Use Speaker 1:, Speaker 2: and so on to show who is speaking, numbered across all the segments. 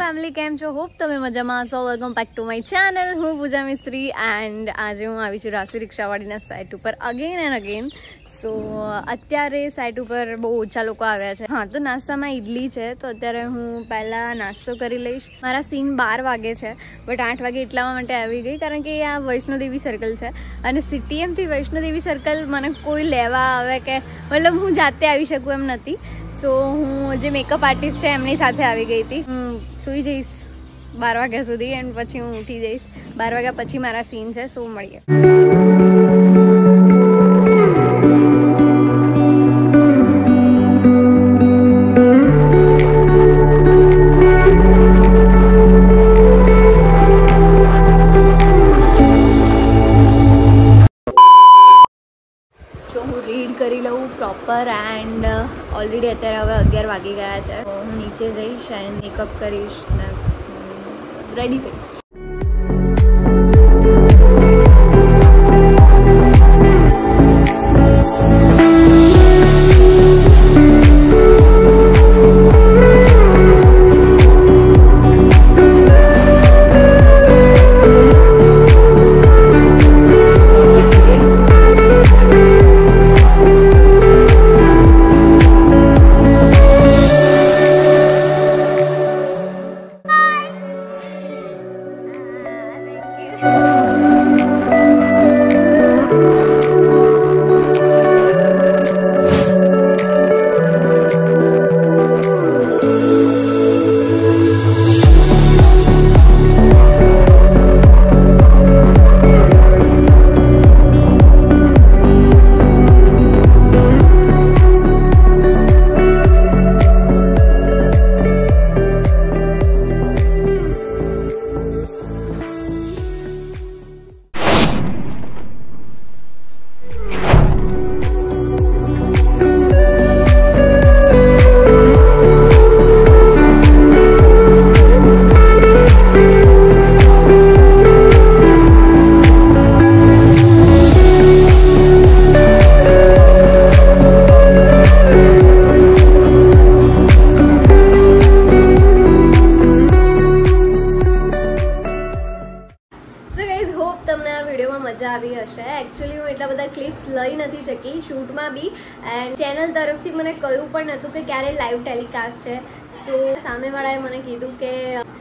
Speaker 1: Family, કેમ છો? Hope તમે મજામાં હશો. Welcome back to my channel. હું પૂજા મિસ્ત્રી એન્ડ આજે હું આવી છું રાશિ રિક્ષાવાળીના સાઇટ ઉપર અગેન એન્ડ અગેન. સો અત્યારે સાઇટ ઉપર બહુ ઓછા લોકો આવ્યા છે. હા, તો નાસ્તામાં ઇડલી છે, તો અત્યારે હું પહેલાં નાસ્તો કરી લઈશ. મારા સીન 12 વાગે છે, બટ 8 વાગે એટલા માટે આવી ગઈ કારણ કે આ વૈષ્ણોદેવી સર્કલ છે અને સીટીએમથી વૈષ્ણોદેવી સર્કલ મને કોઈ લેવા આવે કે મતલબ હું જાતે આવી શકું એમ નથી. સો હું જે મેકઅપ આર્ટિસ્ટ છે એમની સાથે આવી ગઈ હતી. હું સૂઈ જઈશ 12 વાગ્યા સુધી એન્ડ પછી હું ઉઠી જઈશ 12 વાગ્યા પછી મારા સીન છે. સો મળીએ. હું રીડ કરી લઉં પ્રોપર એન્ડ ઓલરેડી અત્યારે હવે 11 વાગી ગયા છે. હું નીચે જઈશ એન્ડ મેકઅપ કરીશ ને રેડી થઈશ. આવી હશે. એકચ્યુઅલી હું એટલા બધા ક્લિપ્સ લઈ નથી શકી શૂટમાં બી એન્ડ ચેનલ તરફથી મને કહ્યું પણ નહોતું કે ક્યારે લાઈવ ટેલિકાસ્ટ છે. સો સામેવાળાએ મને કીધું કે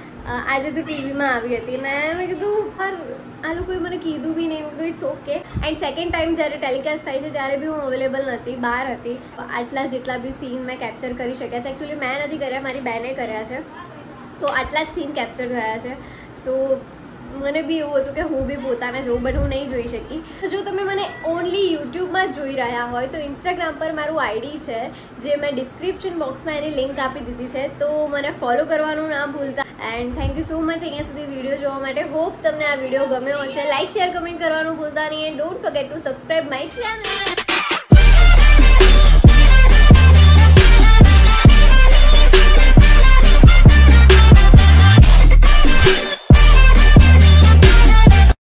Speaker 1: આજે તો ટીવીમાં આવી હતી. મેં કીધું આ લોકોએ મને કીધું બી નહીં. કીધું it's okay. And second time જ્યારે ટેલિકાસ્ટ થાય છે ત્યારે બી હું અવેલેબલ નથી, બહાર હતી. આટલા જેટલા બી સીન મેં કેપ્ચર કરી શક્યા છે. એકચ્યુઅલી મેં નથી કર્યા, મારી બહેને કર્યા છે, તો આટલા જ સીન કેપ્ચર થયા છે. સો મને બી એવું હતું કે હું બી પોતાને જોઉં, બટ હું નહીં જોઈ શકી. તો જો તમે મને ઓનલી યુટ્યુબમાં જોઈ રહ્યા હોય તો ઇન્સ્ટાગ્રામ પર મારું આઈડી છે, જે મેં ડિસ્ક્રિપ્શન બોક્સમાં એની લિંક આપી દીધી છે, તો મને ફોલો કરવાનું ના ભૂલતા. And thank you so much અહીંયા સુધી વિડીયો જોવા માટે. હોપ તમને આ વિડીયો ગમ્યો હશે. લાઇક, શેર, કમેન્ટ કરવાનું ભૂલતા નહીં. And don't forget to subscribe my channel.